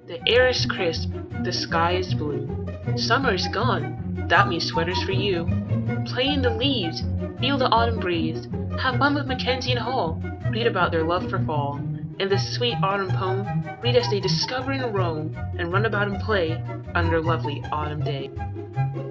The air is crisp, the sky is blue. Summer is gone, that means sweaters for you. Play in the leaves, feel the autumn breeze. Have fun with Mackenzie and Hall, read about their love for fall. In this sweet autumn poem, read as they discover and roam, and run about and play under a lovely autumn day.